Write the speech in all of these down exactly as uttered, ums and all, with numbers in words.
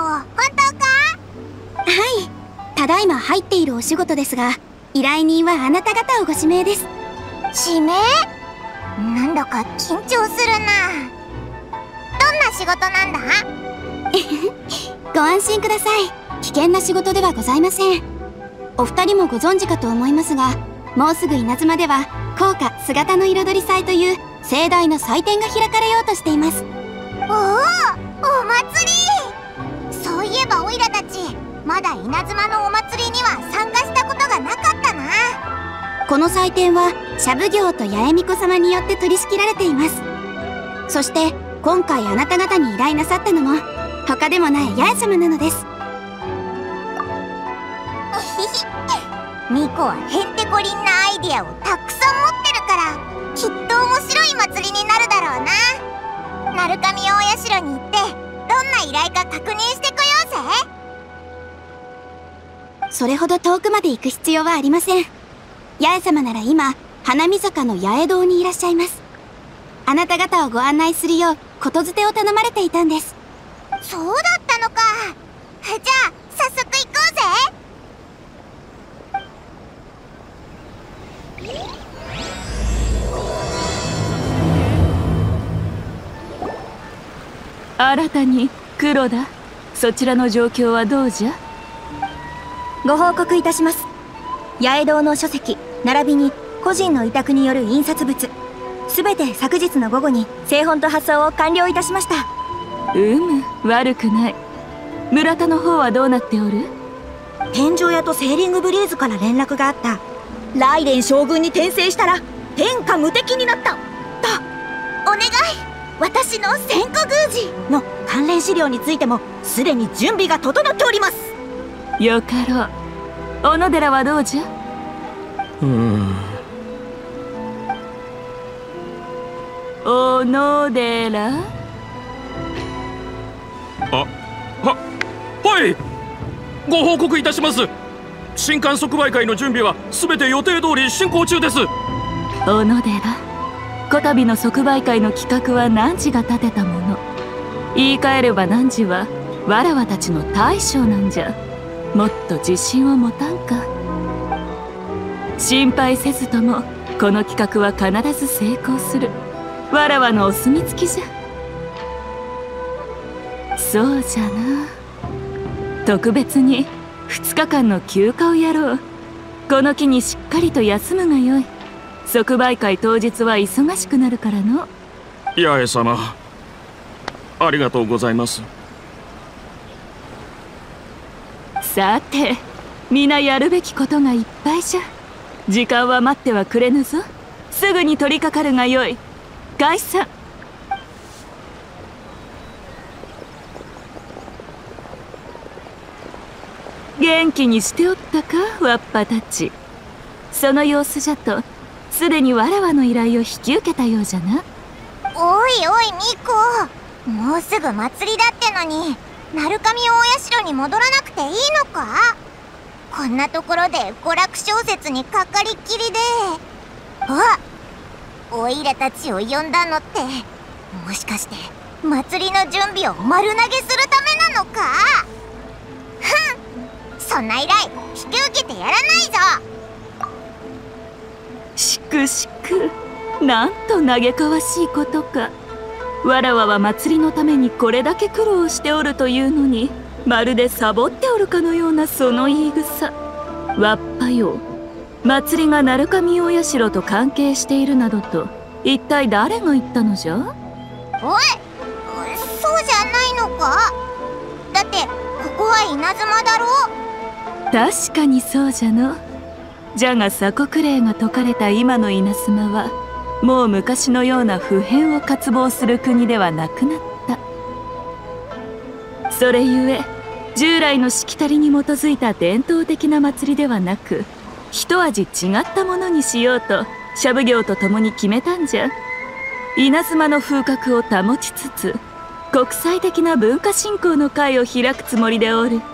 本当か？ はい、ただいま入っているお仕事ですが、依頼人はあなた方をご指名です。 指名？なんだか緊張するな。どんな仕事なんだ？ ご安心ください。危険な仕事ではございません。お二人もご存知かと思いますが、もうすぐ稲妻では校歌姿の彩り祭という盛大な祭典が開かれようとしています。 おお、お祭り！そういえばオイラたちまだ稲妻のお祭りには参加したことがなかったな。 この祭典は社奉行と八重巫女様によって取り仕切られています。そして今回あなた方に依頼なさったのも他でもない八重様なのです。 ミコはへんてこりんなアイディアをたくさん持ってるからきっと面白い祭りになるだろうな。鳴神大社に行ってどんな依頼か確認してこようぜ。 それほど遠くまで行く必要はありません。八重様なら今花見坂の八重堂にいらっしゃいます。あなた方をご案内するようことづてを頼まれていたんです。 そうだったのか。じゃあ早速行こうぜ。 新たに黒田、そちらの状況はどうじゃ？ ご報告いたします。八重堂の書籍並びに個人の委託による印刷物すべて昨日の午後に製本と発送を完了いたしました。 うむ、悪くない。村田の方はどうなっておる？ 天井屋とセーリングブリーズから連絡があった。雷電将軍に転生したら天下無敵になったと。 お願い、私の千古宮司の関連資料についてもすでに準備が整っております。 よかろう。小野寺はどうじゃ？ うーん。 小野寺？ あ、は、はい。ご報告いたします。新刊即売会の準備は全て予定通り進行中です。 小野寺、こたびの即売会の企画は汝が立てたもの。言い換えれば汝はわらわたちの大将なんじゃ。もっと自信を持たんか。心配せずともこの企画は必ず成功する。わらわのお墨付きじゃ。そうじゃな。特別にふつかかんの休暇をやろう。この機にしっかりと休むがよい。即売会当日は忙しくなるからの。 八重様、ありがとうございます。 さて、皆やるべきことがいっぱいじゃ。時間は待ってはくれぬぞ。すぐに取り掛かるがよい。解散。元気にしておったか、わっぱたち。その様子じゃとすでにわらわの依頼を引き受けたようじゃな。 おいおいミコ、もうすぐ祭りだってのに鳴神大社に戻らなくていいのか？こんなところで娯楽小説にかかりっきりで。あ、オイラたちを呼んだのってもしかして祭りの準備を丸投げするためなのか？ふん、そんな依頼引き受けてやらないぞ。 しくしく、なんと嘆かわしいことか。わらわは祭りのためにこれだけ苦労しておるというのに、まるでサボっておるかのようなその言い草。わっぱよ、祭りが鳴神大社と関係しているなどと一体誰が言ったのじゃ？おい、 そうじゃないのか？だってここは稲妻だろ。 確かにそうじゃの。じゃが鎖国令が解かれた今の稲妻はもう昔のような不変を渇望する国ではなくなった。それゆえ従来のしきたりに基づいた伝統的な祭りではなく、一味違ったものにしようと社奉行と共に決めたんじゃ。稲妻の風格を保ちつつ国際的な文化振興の会を開くつもりでおる。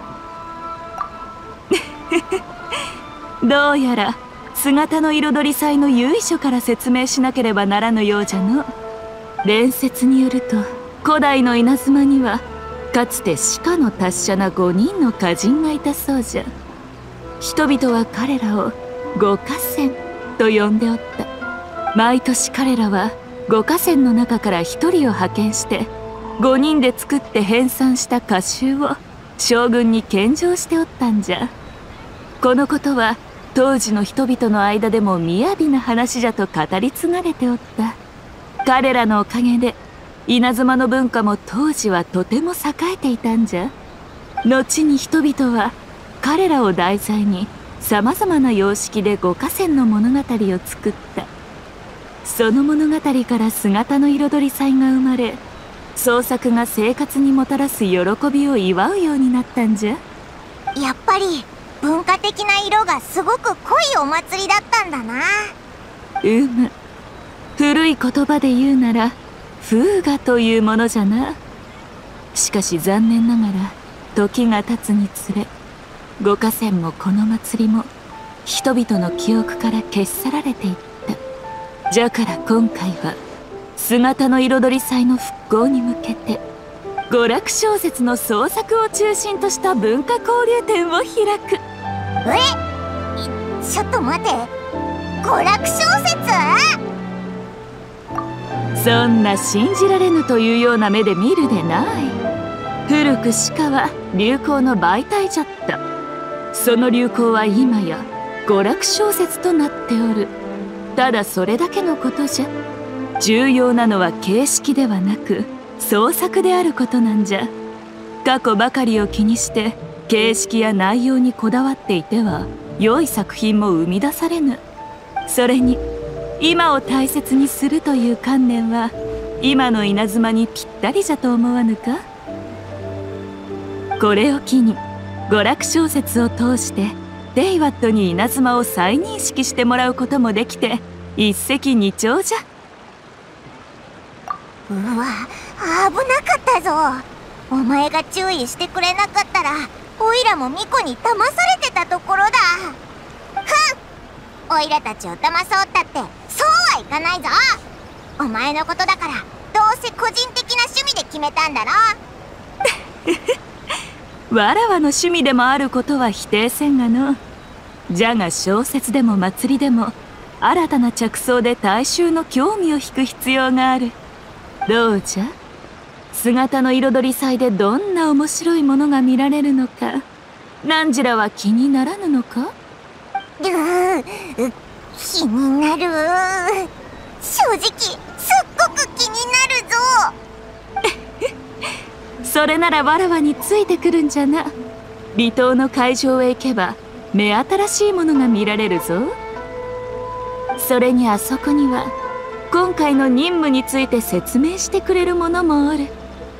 どうやら姿の彩り祭の由緒から説明しなければならぬようじゃの。伝説によると古代の稲妻にはかつて鹿の達者なごにんの歌人がいたそうじゃ。人々は彼らを五歌仙と呼んでおった。毎年彼らは五歌仙の中から一人を派遣してごにんで作って編纂した歌集を将軍に献上しておったんじゃ。このことは当時の人々の間でも雅な話じゃと語り継がれておった。彼らのおかげで稲妻の文化も当時はとても栄えていたんじゃ。後に人々は彼らを題材にさまざまな様式で五歌仙の物語を作った。その物語から姿の彩り祭が生まれ、創作が生活にもたらす喜びを祝うようになったんじゃ。 やっぱり文化的な色がすごく濃いお祭りだったんだな。 うむ。古い言葉で言うなら風雅というものじゃな。しかし残念ながら時が経つにつれ、五歌仙もこの祭りも人々の記憶から消し去られていった。じゃから今回は姿の彩り祭の復興に向けて娯楽小説の創作を中心とした文化交流展を開く。 え、ちょっと待て、娯楽小説？ そんな信じられぬというような目で見るでない。古く鹿は流行の媒体じゃった。その流行は今や娯楽小説となっておる。ただそれだけのことじゃ。重要なのは形式ではなく創作であることなんじゃ。過去ばかりを気にして形式や内容にこだわっていては良い作品も生み出されぬ。それに今を大切にするという観念は今の稲妻にぴったりじゃと思わぬか。これを機に娯楽小説を通してデイワットに稲妻を再認識してもらうこともできて一石二鳥じゃ。 うわ、危なかったぞ。お前が注意してくれなかったらオイラもミコに騙されてたところだ。ふん、オイラたちを騙そうったってそうはいかないぞ。お前のことだからどうせ個人的な趣味で決めたんだろ。 わらわの趣味でもあることは否定せんがの。じゃが小説でも祭りでも新たな着想で大衆の興味を引く必要がある。どうじゃ、姿の彩り祭でどんな面白いものが見られるのか、何時らは気にならぬのか。 うー、気になる。正直すっごく気になるぞ。 それならわらわについてくるんじゃな。離島の会場へ行けば目新しいものが見られるぞ。それにあそこには今回の任務について説明してくれるものもおる。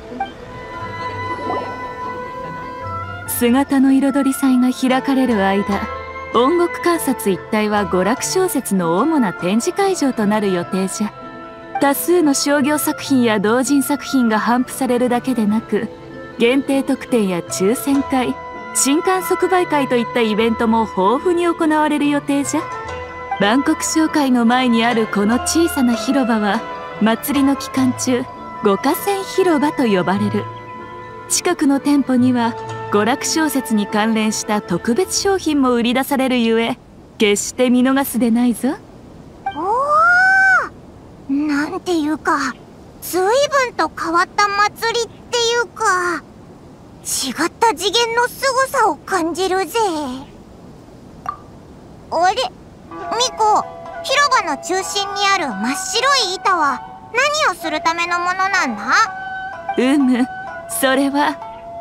姿の彩り祭が開かれる間、音楽観察一帯は娯楽小説の主な展示会場となる予定じゃ。多数の商業作品や同人作品が頒布されるだけでなく、限定特典や抽選会、新刊即売会といったイベントも豊富に行われる予定じゃ。万国商会の前にあるこの小さな広場は祭りの期間中五歌仙広場と呼ばれる。近くの店舗には娯楽小説に関連した特別商品も売り出されるゆえ、決して見逃すでないぞ。 おー、なんていうか随分と変わった祭りっていうか違った次元の凄さを感じるぜ。あれ、ミコ、広場の中心にある真っ白い板は何をするためのものなんだ？ うむ、それは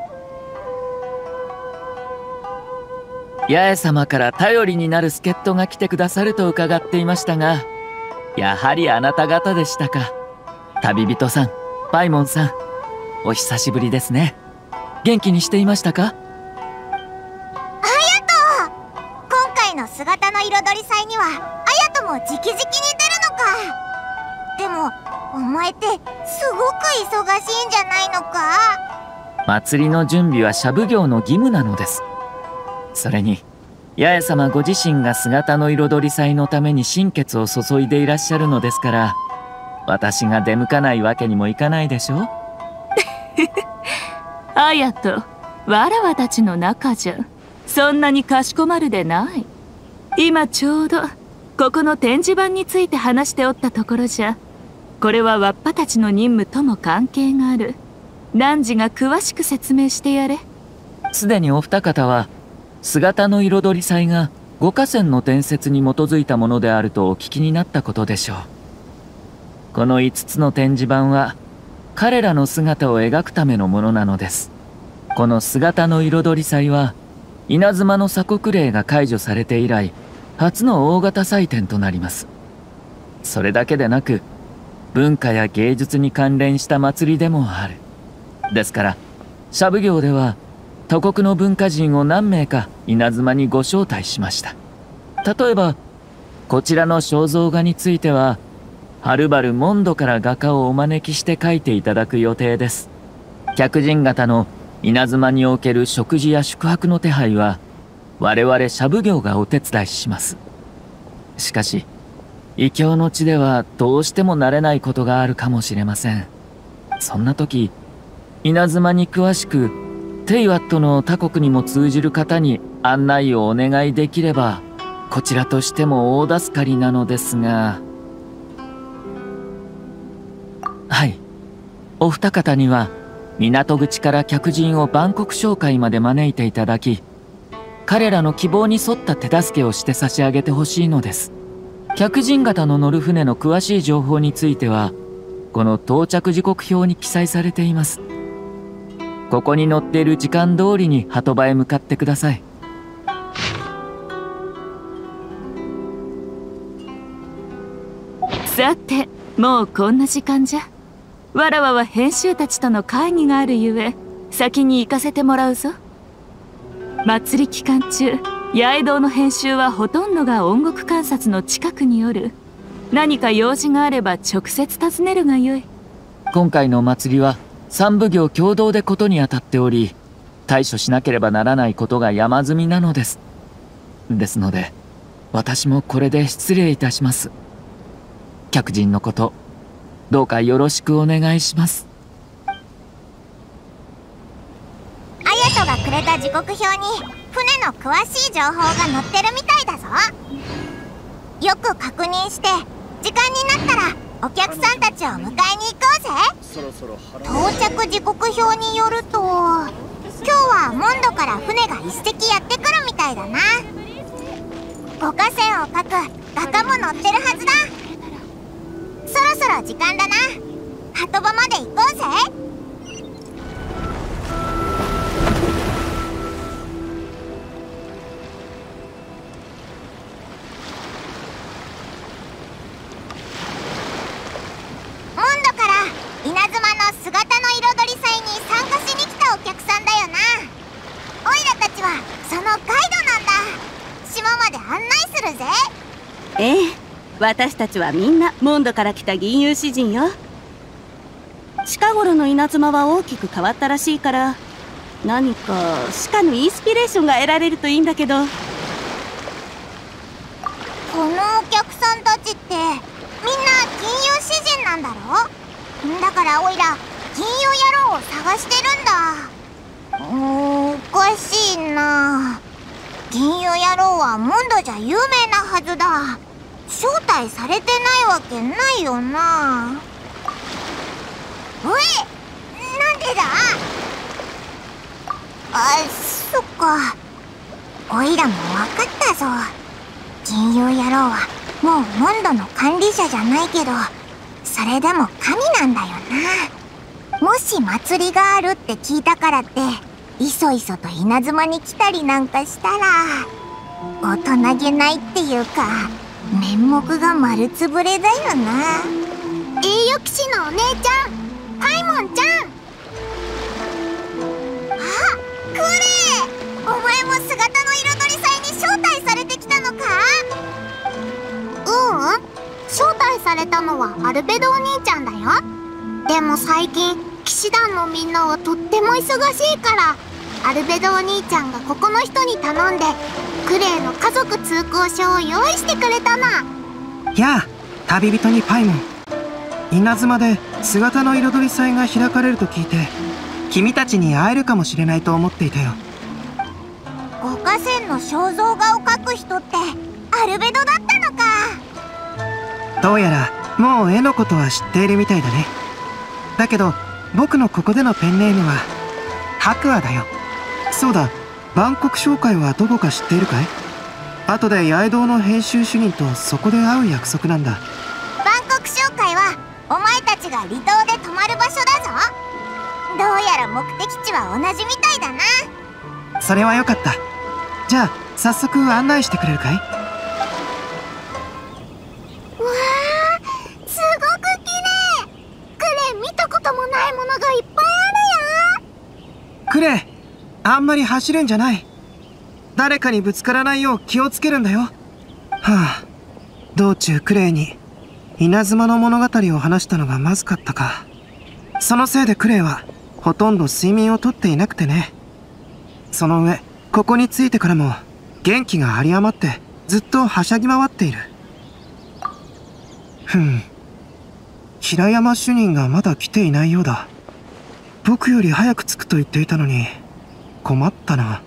八重様から頼りになる助っ人が来てくださると伺っていましたが、やはりあなた方でしたか。旅人さん、パイモンさん、お久しぶりですね。元気にしていましたか？ 今回の姿の彩り祭にはあやとも直々に出るのか。でもお前ってすごく忙しいんじゃないのか？ 祭りの準備は社奉行の義務なのです。それに八重様ご自身が姿の彩り祭のために心血を注いでいらっしゃるのですから、私が出向かないわけにもいかないでしょう。 あやとわらわたちの中じゃそんなにかしこまるでない。今ちょうどここの展示板について話しておったところじゃ。これはわっぱたちの任務とも関係がある。汝が詳しく説明してやれ。 すでにお二方は姿の彩り祭が五河川の伝説に基づいたものであるとお聞きになったことでしょう。このいつつの展示板は彼らの姿を描くためのものなのです。この姿の彩り祭は稲妻の鎖国令が解除されて以来初の大型祭典となります。それだけでなく文化や芸術に関連した祭りでもある。ですからシャブ業では他国の文化人を何名か稲妻にご招待しました。例えばこちらの肖像画についてははるばるモンドから画家をお招きして描いていただく予定です。客人方の稲妻における食事や宿泊の手配は我々シャブ業がお手伝いします。しかし異教の地ではどうしても慣れないことがあるかもしれません。そんな時稲妻に詳しくテイワットの他国にも通じる方に案内をお願いできればこちらとしても大助かりなのですが。はい、お二方には港口から客人を万国商会まで招いていただき彼らの希望に沿った手助けをして差し上げてほしいのです。客人方の乗る船の詳しい情報についてはこの到着時刻表に記載されています。ここに載っている時間通りに鳩場へ向かってください。 さてもうこんな時間じゃ。わらわは編集たちとの会議があるゆえ先に行かせてもらうぞ。祭り期間中八重堂の編集はほとんどが音楽観察の近くにおる。何か用事があれば直接訪ねるがよい。 今回のお祭りは三奉行共同でことにあたっており対処しなければならないことが山積みなのです。ですので私もこれで失礼いたします。客人のことどうかよろしくお願いします。 あやとがくれた時刻表に船の詳しい情報が載ってるみたいだぞ。よく確認して時間になったらお客さんたちを迎えに行こうぜ。到着時刻表によると今日はモンドから船が一隻やってくるみたいだな。五河川を描く画家も乗ってるはずだ。そろそろ時間だな。鳩場まで行こうぜ。モンドから稲妻の姿の彩り祭に参加しに来たお客さんだよな。オイラたちはそのガイドなんだ。島まで案内するぜ。 ええ、私たちはみんなモンドから来た銀融詩人よ。近頃の稲妻は大きく変わったらしいから何か鹿のインスピレーションが得られるといいんだけど。 このお客さんたちってみんな銀融詩人なんだろ。だからオイラ銀融野郎を探してるんだ。うーん、おかしいな。銀融野郎はモンドじゃ有名なはずだ。招待されてないわけないよな。おい、なんでだ。あ、そっか。オイラも分かったぞ。銀融野郎はもうモンドの管理者じゃないけどそれでも神なんだよな。もし祭りがあるって聞いたからっていそいそと稲妻に来たりなんかしたら大人げないっていうか面目が丸つぶれだよな。栄誉騎士のお姉ちゃんパイモンちゃん。あ、クレイ、お前も姿の彩り祭に招待されてきたのか。ううん、招待されたのはアルベドお兄ちゃんだよ。でも最近騎士団のみんなはとっても忙しいからアルベドお兄ちゃんがここの人に頼んでクレイの家族通行証を用意してくれたの。 やあ、旅人にパイモン。稲妻で姿の彩り祭が開かれると聞いて君たちに会えるかもしれないと思っていたよ。 五河川の肖像画を描く人ってアルベドだったのか。 どうやらもう絵のことは知っているみたいだね。だけど僕のここでのペンネームは白亜だよ。そうだ、万国商会はどこか知っているかい？後で八重堂の編集主任とそこで会う約束なんだ。 万国商会はお前たちが離島で泊まる場所だぞ。どうやら目的地は同じみたいだな。 それはよかった。じゃあ早速案内してくれるかい？ わあ、すごく綺麗。クレ見たこともないものがいっぱいあるよ。 クレ、あんまり走るんじゃない。誰かにぶつからないよう気をつけるんだよ。はあ、道中クレイに稲妻の物語を話したのがまずかったか。そのせいでクレイはほとんど睡眠をとっていなくてね。その上ここに着いてからも元気が有り余ってずっとはしゃぎ回っている。ふん、平山主任がまだ来ていないようだ。僕より早く着くと言っていたのに困ったな。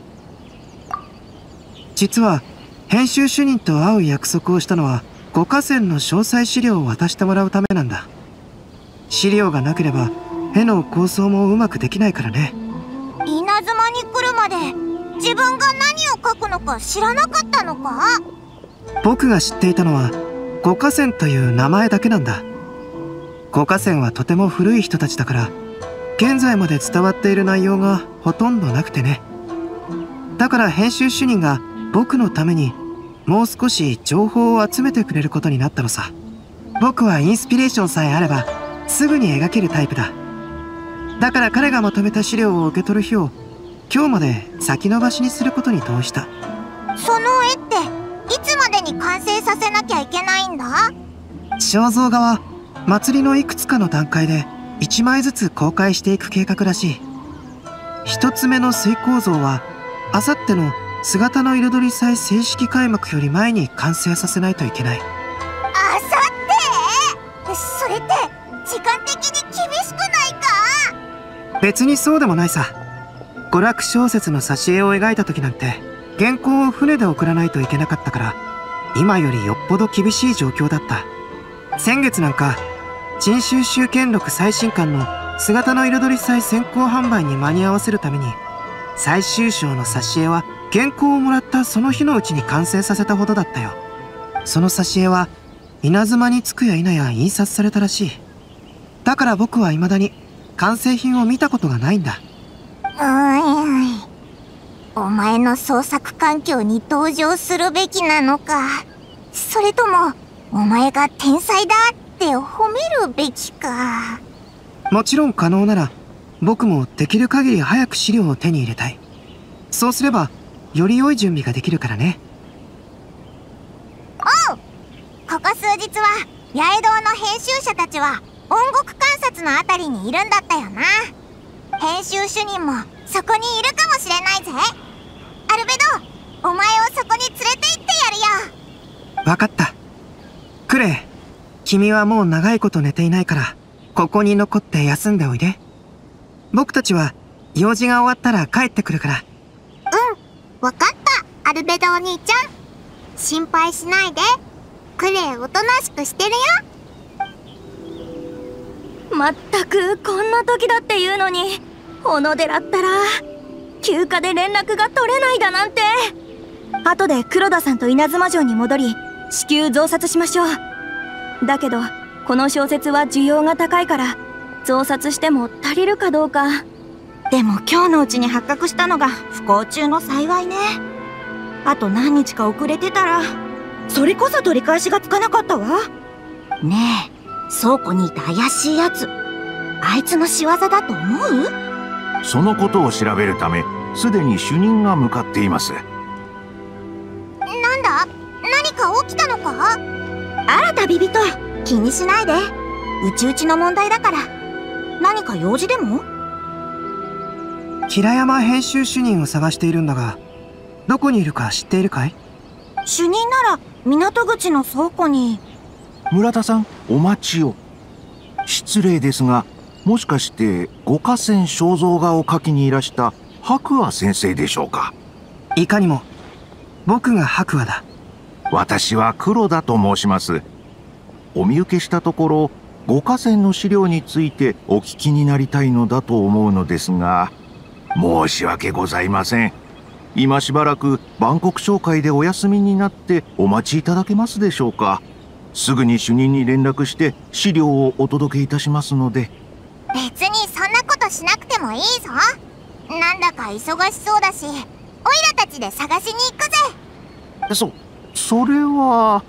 実は編集主任と会う約束をしたのは五河川の詳細資料を渡してもらうためなんだ。資料がなければ絵の構想もうまくできないからね。 稲妻に来るまで自分が何を描くのか知らなかったのか？ 僕が知っていたのは五河川という名前だけなんだ。五河川はとても古い人たちだから現在まで伝わっている内容がほとんどなくてね。だから編集主任が僕のためにもう少し情報を集めてくれることになったのさ。僕はインスピレーションさえあればすぐに描けるタイプだ。だから彼がまとめた資料を受け取る日を今日まで先延ばしにすることに同意した。 その絵っていつまでに完成させなきゃいけないんだ？ 肖像画は祭りのいくつかの段階でいちまいずつ公開していく計画らしい。一つ目の水光像はあさっての姿の彩り祭正式開幕より前に完成させないといけない。 あさってそれって時間的に厳しくないか？ 別にそうでもないさ。娯楽小説の挿絵を描いた時なんて原稿を船で送らないといけなかったから今よりよっぽど厳しい状況だった。先月なんか陳収集権録最新刊の姿の彩り祭先行販売に間に合わせるために最終章の挿絵は原稿をもらったその日のうちに完成させたほどだったよ。その挿絵は稲妻に着くや否や印刷されたらしい。だから僕は未だに完成品を見たことがないんだ。 うーん、お前の創作環境に登場するべきなのか、それともお前が天才だって褒めるべきか。 もちろん可能なら僕もできる限り早く資料を手に入れたい。そうすればより良い準備ができるからね。 おう、ここ数日は八重堂の編集者たちは音楽観察のあたりにいるんだったよな。編集主任もそこにいるかもしれないぜ。アルベド、お前をそこに連れて行ってやるよ。 わかった。クレイ、君はもう長いこと寝ていないからここに残って休んでおいで。僕たちは用事が終わったら帰ってくるから。 うん、わかった、アルベドお兄ちゃん。心配しないで。クレイおとなしくしてるよ。 まったくこんな時だっていうのに小野寺ったら休暇で連絡が取れないだなんて。後で黒田さんと稲妻城に戻り至急増刷しましょう。だけどこの小説は需要が高いから増刷しても足りるかどうか。 でも今日のうちに発覚したのが不幸中の幸いね。あと何日か遅れてたらそれこそ取り返しがつかなかったわ。ねえ、倉庫にいた怪しいやつ、あいつの仕業だと思う？ そのことを調べるためすでに主任が向かっています。 なんだ、何か起きたのか？ あら旅人、気にしないで。うちうちの問題だから。何か用事でも？ 平山編集主任を探しているんだがどこにいるか知っているかい？ 主任なら港口の倉庫に。 村田さん、お待ちを。失礼ですがもしかして五箇線肖像画を描きにいらした白亜先生でしょうか？ いかにも。僕が白亜だ。 私は黒田と申します。お見受けしたところ、五箇線の資料についてお聞きになりたいのだと思うのですが、申し訳ございません。今しばらく万国商会でお休みになってお待ちいただけますでしょうか？すぐに主任に連絡して資料をお届けいたしますので。 別にそんなことしなくてもいいぞ。なんだか忙しそうだし、オイラたちで探しに行くぜ。 そ、それは。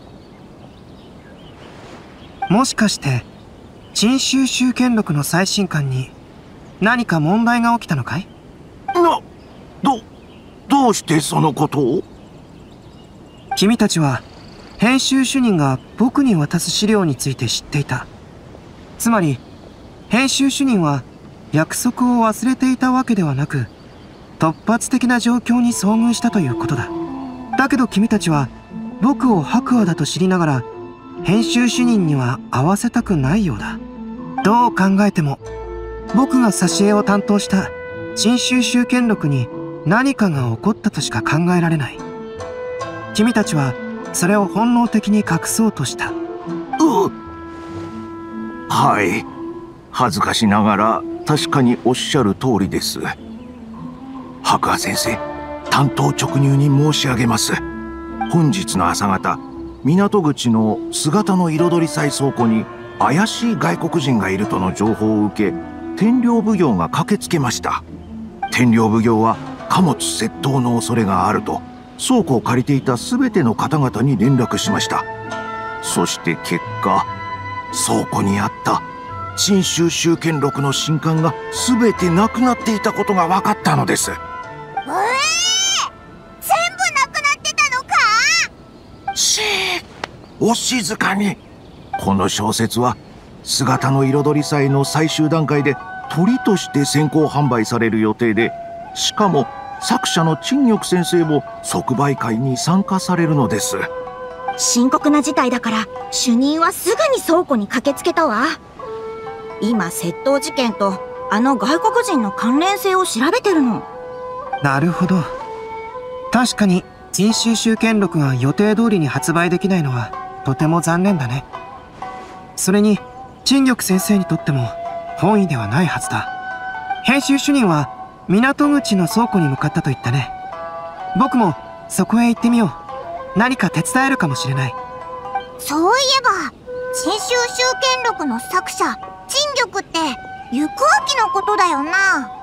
もしかして、陳州集権録の最新刊に何か問題が起きたのかい？ な、ど、どうしてそのことを？ 君たちは、編集主任が僕に渡す資料について知っていた。つまり、編集主任は約束を忘れていたわけではなく、突発的な状況に遭遇したということだ。だけど君たちは、僕を白亜だと知りながら、編集主任には会わせたくないようだ。どう考えても、僕が挿絵を担当した陳州集権録に何かが起こったとしか考えられない。君たちはそれを本能的に隠そうとした。 うはい。恥ずかしながら確かにおっしゃる通りです。白亜先生、単刀直入に申し上げます。本日の朝方、港口の姿の彩り祭倉庫に怪しい外国人がいるとの情報を受け、天領奉行が駆けつけました。天領奉行は貨物窃盗の恐れがあると倉庫を借りていた全ての方々に連絡しました。そして結果、倉庫にあった陳州集権録の新刊が全てなくなっていたことが分かったのです。 えー、全部なくなってたのか？ しー、お静かに。この小説は姿の彩り祭の最終段階で鳥として先行販売される予定で、しかも作者の陳玉先生も即売会に参加されるのです。 深刻な事態だから主任はすぐに倉庫に駆けつけたわ。今窃盗事件とあの外国人の関連性を調べてるの。 なるほど。確かに陳州集権録が予定通りに発売できないのはとても残念だね。それに陳玉先生にとっても本意ではないはずだ。編集主任は港口の倉庫に向かったと言ったね。僕もそこへ行ってみよう。何か手伝えるかもしれない。 そういえば、陳州集権録の作者陳玉って行明のことだよな。 ん？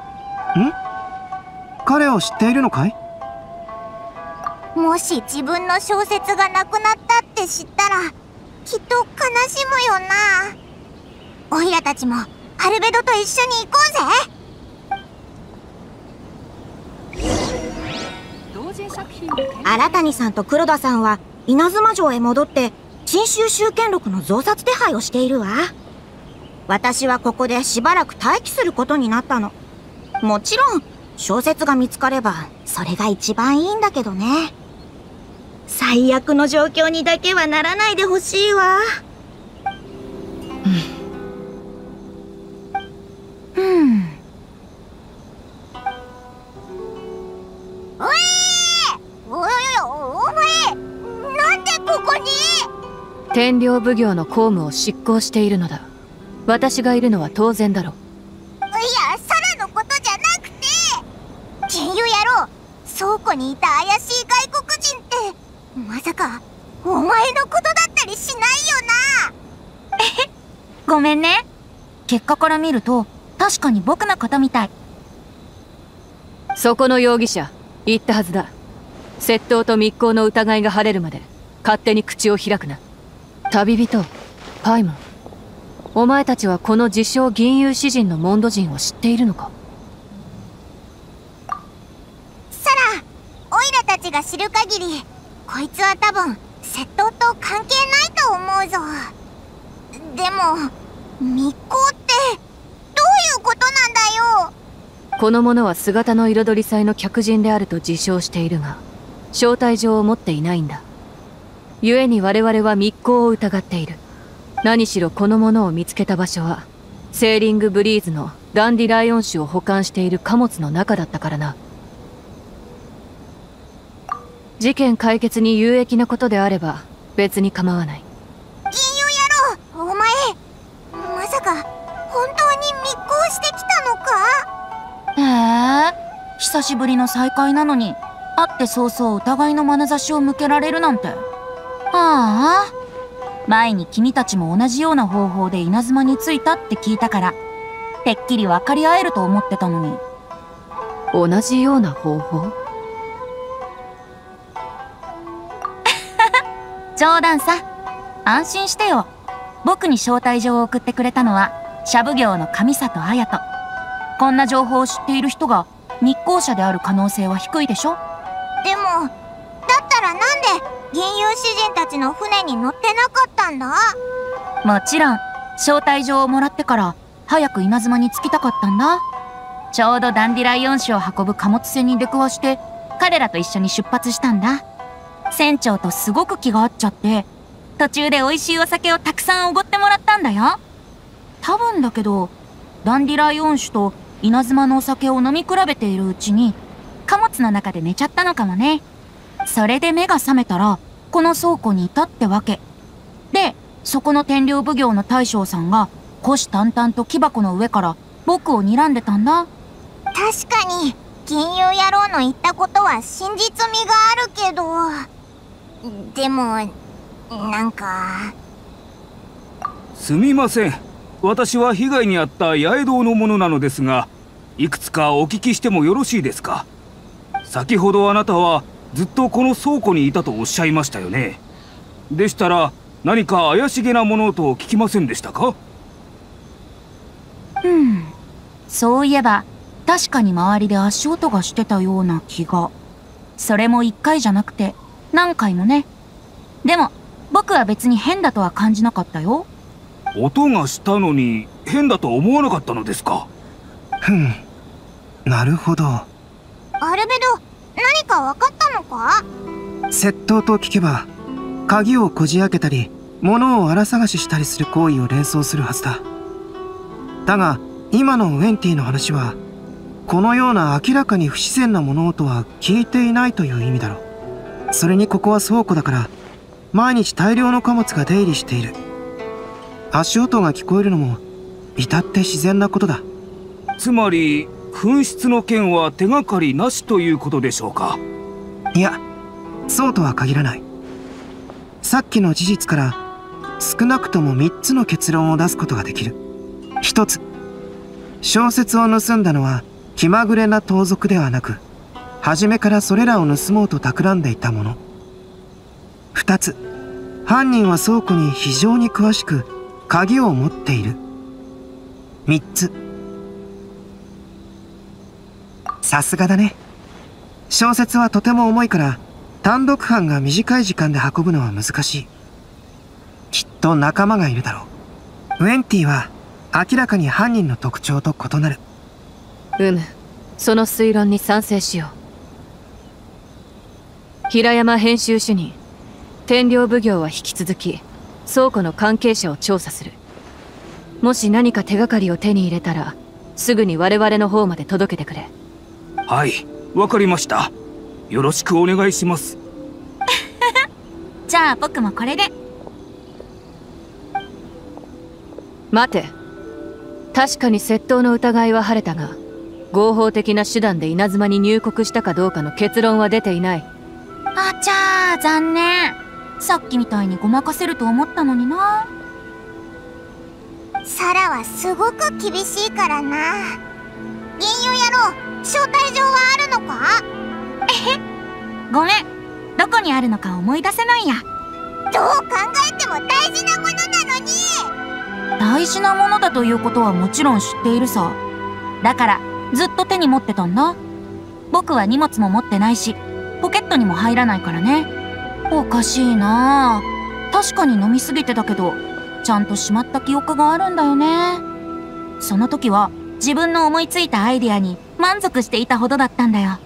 彼を知っているのかい？ もし自分の小説がなくなったって知ったらきっと悲しむよな。オイラたちもアルベドと一緒に行こうぜ。 新谷さんと黒田さんは稲妻城へ戻って陳州集権録の増刷手配をしているわ。私はここでしばらく待機することになったの。もちろん小説が見つかればそれが一番いいんだけどね。最悪の状況にだけはならないでほしいわ。 うん。うん。おいおいお前、なんでここに？ 天領奉行の公務を執行しているのだ。私がいるのは当然だろう。 いや、サラのことじゃなくて、金融野郎、倉庫にいた怪しい外国人ってまさかお前のことだったりしないよな？ えへ、ごめんね。結果から見ると確かに僕のことみたい。 そこの容疑者言ったはずだ。窃盗と密航の疑いが晴れるまで勝手に口を開くな。旅人パイモン、お前たちはこの自称銀融詩人のモンド人を知っているのか？ サラ、オイラたちが知る限りこいつは多分窃盗と関係ないと思うぞ。でも密航ってどういうことなんだよ？ この者は姿の彩り祭の客人であると自称しているが、招待状を持っていないんだ。故に我々は密航を疑っている。何しろこの者を見つけた場所はセーリングブリーズのダンディライオン種を保管している貨物の中だったからな。事件解決に有益なことであれば別に構わない。 銀融野郎、お前まさか本当に密航してきたのか？ へえ、久しぶりの再会なのに会って早々疑いの眼差しを向けられるなんて。ああ、前に君たちも同じような方法で稲妻に着いたって聞いたから、てっきり分かり合えると思ってたのに。 同じような方法？ 冗談さ。安心してよ。僕に招待状を送ってくれたのはシャブ業の上里綾人。こんな情報を知っている人が密航者である可能性は低いでしょ。 でもだったらなんで銀融詩人たちの船に乗ってなかったんだ？ もちろん招待状をもらってから早く稲妻に着きたかったんだ。ちょうどダンディライオン種を運ぶ貨物船に出くわして彼らと一緒に出発したんだ。船長とすごく気が合っちゃって、途中で美味しいお酒をたくさんおごってもらったんだよ。多分だけどダンディライオン種と稲妻のお酒を飲み比べているうちに貨物の中で寝ちゃったのかもね。それで目が覚めたらこの倉庫にいたってわけで、そこの天領奉行の大将さんが虎視眈々と木箱の上から僕を睨んでたんだ。 確かに銀融野郎の言ったことは真実味があるけど、でもなんか。 すみません、私は被害に遭った八重堂の者なのですが、いくつかお聞きしてもよろしいですか？先ほどあなたはずっとこの倉庫にいたとおっしゃいましたよね。でしたら何か怪しげなものと聞きませんでしたか？ うん、そういえば確かに周りで足音がしてたような気が。それも一回じゃなくて何回もね。でも僕は別に変だとは感じなかったよ。 音がしたのに変だと思わなかったのですか？ ふん、なるほど。 アルベド、何か分かったのか？ 窃盗と聞けば鍵をこじ開けたり物を荒探ししたりする行為を連想するはずだ。だが今のウェンティの話はこのような明らかに不自然な物音は聞いていないという意味だろう。それにここは倉庫だから毎日大量の貨物が出入りしている。足音が聞こえるのも至って自然なことだ。 つまり紛失の件は手がかりなしということでしょうか？ いや、そうとは限らない。さっきの事実から少なくともみっつの結論を出すことができる。ひとつ、小説を盗んだのは気まぐれな盗賊ではなく、初めからそれらを盗もうと企んでいたもの。ふたつ、犯人は倉庫に非常に詳しく鍵を持っている。みっつ、さすがだね。小説はとても重いから単独犯が短い時間で運ぶのは難しい。きっと仲間がいるだろう。ウェンティは明らかに犯人の特徴と異なる。 うむ、その推論に賛成しよう。平山編集主任、天領奉行は引き続き倉庫の関係者を調査する。もし何か手がかりを手に入れたらすぐに我々の方まで届けてくれ。 はい、わかりました。よろしくお願いします。 じゃあ僕もこれで。 待て、確かに窃盗の疑いは晴れたが、合法的な手段で稲妻に入国したかどうかの結論は出ていない。 あちゃー、残念。さっきみたいにごまかせると思ったのにな。 サラはすごく厳しいからな。銀融野郎、招待状はあるのか？ えへ、ごめん、どこにあるのか思い出せないや。 どう考えても大事なものなのに。 大事なものだということはもちろん知っているさ。だからずっと手に持ってたんだ。僕は荷物も持ってないしポケットにも入らないからね。おかしいなあ。確かに飲みすぎてたけどちゃんとしまった記憶があるんだよね。その時は自分の思いついたアイデアに満足していたほどだったんだよ。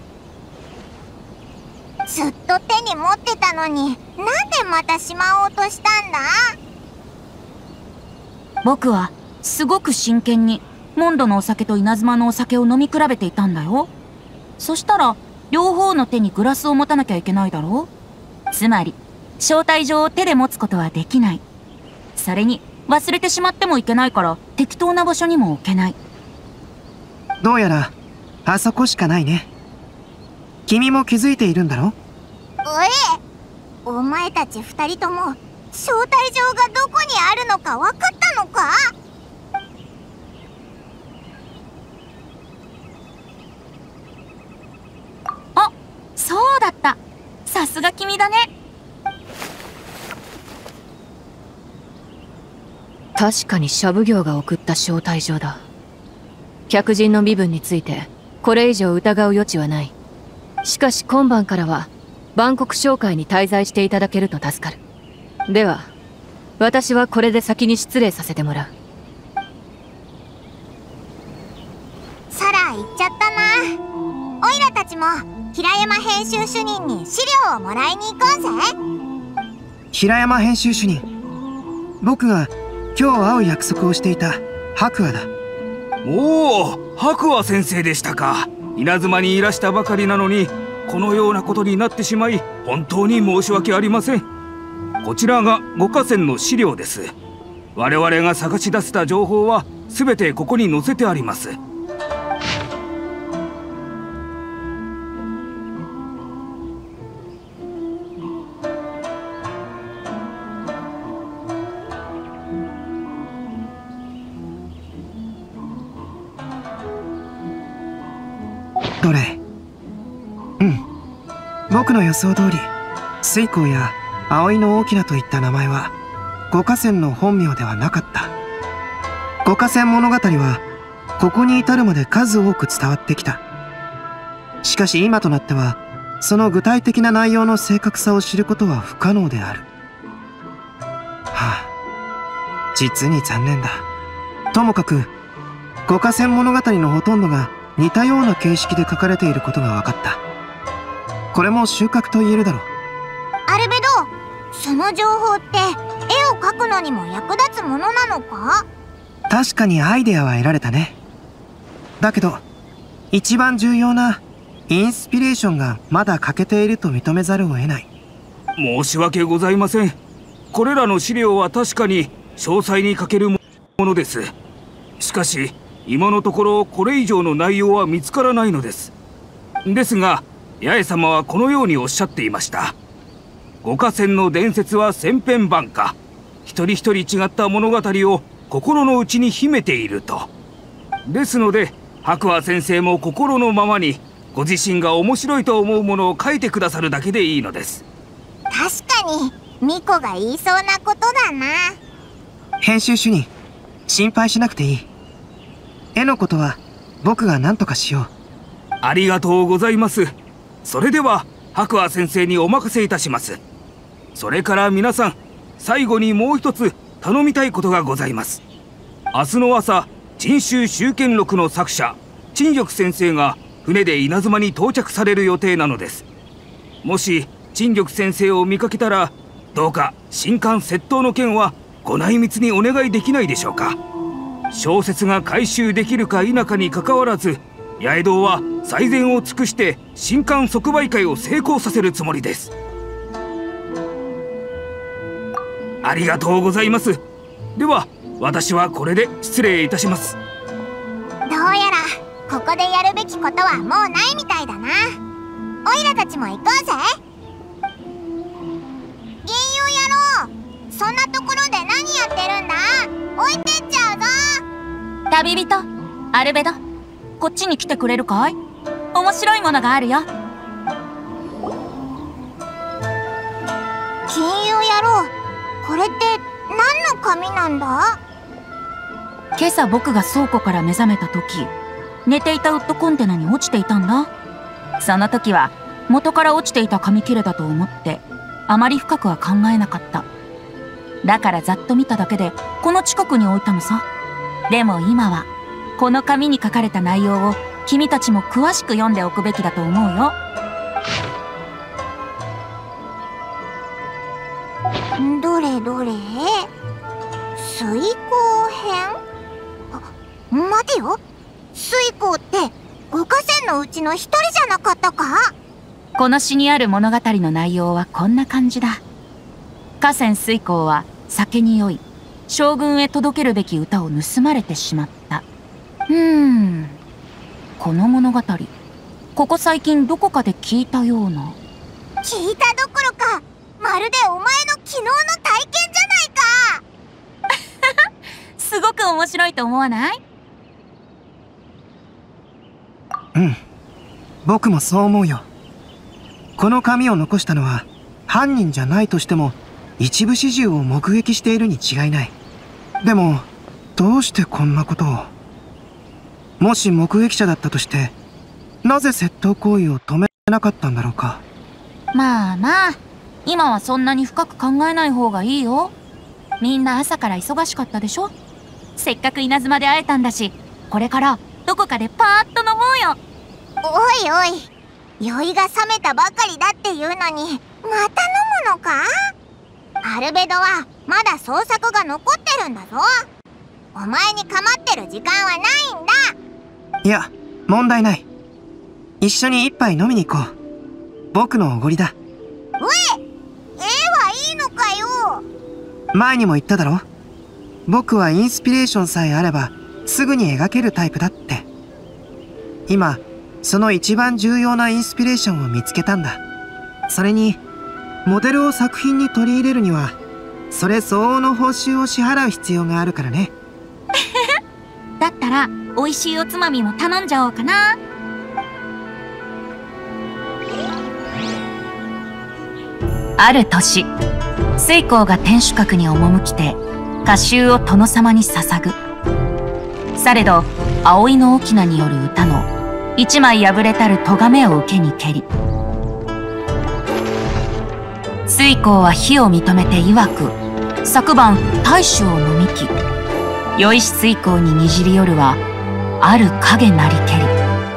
ずっと手に持ってたのになんでまたしまおうとしたんだ？ 僕はすごく真剣にモンドのお酒と稲妻のお酒を飲み比べていたんだよ。そしたら両方の手にグラスを持たなきゃいけないだろう。つまり招待状を手で持つことはできない。それに忘れてしまってもいけないから適当な場所にも置けない。 どうやらあそこしかないね。君も気づいているんだろ？ おえ、お前たち二人とも招待状がどこにあるのか分かったのか？ あ、そうだった。さすが君だね。 確かにシャブ業が送った招待状だ。客人の身分についてこれ以上疑う余地はない。しかし今晩からは万国商会に滞在していただけると助かる。では私はこれで先に失礼させてもらう。 サラ行っちゃったな。オイラたちも平山編集主任に資料をもらいに行こうぜ。 平山編集主任、僕が今日会う約束をしていた白亜だ。 おお、白亜先生でしたか。稲妻にいらしたばかりなのにこのようなことになってしまい本当に申し訳ありません。こちらがご河川の資料です。我々が探し出せた情報は全てここに載せてあります。 どれ？うん。僕の予想通り、水光や葵の大きなといった名前は五河川の本名ではなかった。五河川物語はここに至るまで数多く伝わってきた。しかし今となってはその具体的な内容の正確さを知ることは不可能である。はあ、実に残念だ。ともかく五河川物語のほとんどが似たような形式で書かれていることが分かった。これも収穫と言えるだろう。 アルベド、その情報って絵を描くのにも役立つものなのか？ 確かにアイデアは得られたね。だけど一番重要なインスピレーションがまだ欠けていると認めざるを得ない。 申し訳ございません。これらの資料は確かに詳細に書けるものです。しかし今のところこれ以上の内容は見つからないのです。ですが八重様はこのようにおっしゃっていました。五河川の伝説は千変万化、一人一人違った物語を心の内に秘めていると。ですので白亜先生も心のままにご自身が面白いと思うものを書いてくださるだけでいいのです。 確かにミコが言いそうなことだな。 編集主任、心配しなくていい。絵のことは僕が何とかしよう。 ありがとうございます。それでは白亜先生にお任せいたします。それから皆さん、最後にもう一つ頼みたいことがございます。明日の朝、珍州集権録の作者陳玉先生が船で稲妻に到着される予定なのです。もし陳玉先生を見かけたら、どうか新刊窃盗の件はご内密にお願いできないでしょうか。小説が回収できるか否かにかかわらず、八重堂は最善を尽くして新刊即売会を成功させるつもりです。ありがとうございます。では私はこれで失礼いたします。 どうやらここでやるべきことはもうないみたいだな。オイラたちも行こうぜ。銀融野郎、そんなところで何やってるんだ。置いてっちゃうぞ。 旅人アルベド、こっちに来てくれるかい？面白いものがあるよ。 金融野郎、これって何の紙なんだ？ 今朝僕が倉庫から目覚めた時、寝ていたウッドコンテナに落ちていたんだ。その時は元から落ちていた紙切れだと思ってあまり深くは考えなかった。だからざっと見ただけでこの近くに置いたのさ。でも今はこの紙に書かれた内容を君たちも詳しく読んでおくべきだと思うよ。 どれどれ、水光編？ 待てよ、水光って五河川のうちの一人じゃなかったか？ この詩にある物語の内容はこんな感じだ。河川水光は酒に酔い、将軍へ届けるべき歌を盗まれてしまった。うーん、この物語、ここ最近どこかで聞いたような。 聞いたどころか、まるでお前の昨日の体験じゃないか。 すごく面白いと思わない？ うん、僕もそう思うよ。この紙を残したのは犯人じゃないとしても一部始終を目撃しているに違いない。でもどうしてこんなことを。もし目撃者だったとしてなぜ窃盗行為を止めなかったんだろうか。 まあまあ、今はそんなに深く考えない方がいいよ。みんな朝から忙しかったでしょ。せっかく稲妻で会えたんだし、これからどこかでパーッと飲もうよ。 おいおい、酔いが覚めたばかりだっていうのにまた飲むのか？アルベドはまだ捜索が残ってるんだぞ。お前に構ってる時間はないんだ。 いや、問題ない。一緒に一杯飲みに行こう。僕のおごりだ。 うえ、絵はいいのかよ。 前にも言っただろ。僕はインスピレーションさえあればすぐに描けるタイプだって。今その一番重要なインスピレーションを見つけたんだ。それにモデルを作品に取り入れるにはそれ相応の報酬を支払う必要があるからね。 だったら美味しいおつまみも頼んじゃおうかな。ある年、水光が天守閣に赴きて歌集を殿様に捧ぐ。されど葵の翁による歌の一枚破れたる咎めを受けにけり、水光は非を認めて曰く、昨晩大酒を飲みき、酔いし水光ににじり夜はある影なりけり。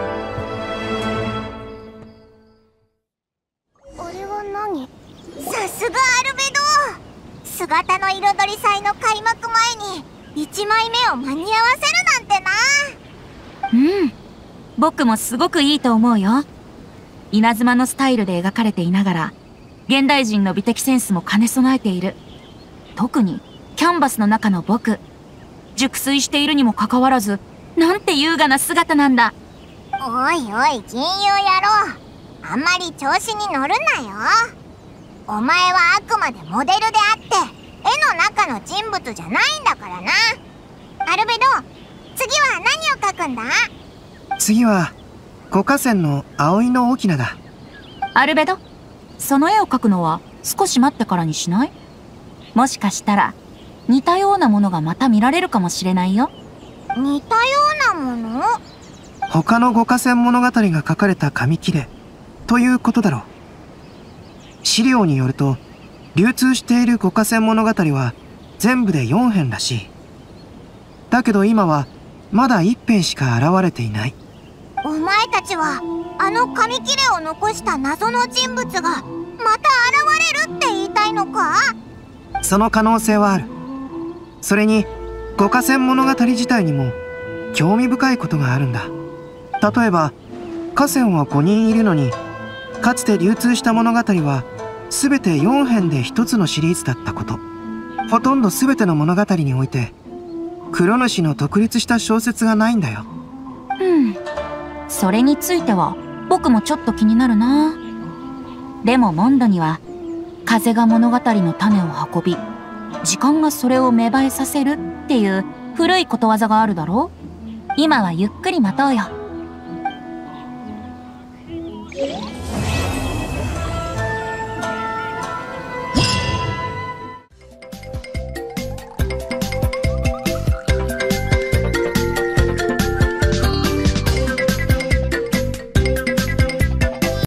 あれは何？さすがアルベド。姿の彩り祭の開幕前にいちまいめを間に合わせるなんてな。 うん、僕もすごくいいと思うよ。稲妻のスタイルで描かれていながら現代人の美的センスも兼ね備えている。特にキャンバスの中の僕、熟睡しているにもかかわらずなんて優雅な姿なんだ。 おいおい金融野郎、あんまり調子に乗るなよ。お前はあくまでモデルであって絵の中の人物じゃないんだからな。アルベド、次は何を描くんだ？ 次は五河川の葵の翁だ。 アルベド、その絵を描くのは少し待ってからにしない？もしかしたら似たようなものがまた見られるかもしれないよ。 似たようなもの？ 他の五河川物語が書かれた紙切れということだろう。資料によると流通している五河川物語は全部でよんへんらしい。だけど今はまだいっぺんしか現れていない。 お前たちはあの紙切れを残した謎の人物がまた現れるって言いたいのか？ その可能性はある。それに五河川物語自体にも興味深いことがあるんだ。例えば河川はごにんいるのにかつて流通した物語は全てよんへんでひとつのシリーズだったこと。ほとんど全ての物語において黒主の独立した小説がないんだよ。 うん、それについては僕もちょっと気になるな。でもモンドには風が物語の種を運び、時間がそれを芽生えさせるっていう古いことわざがあるだろう。今はゆっくり待とうよ。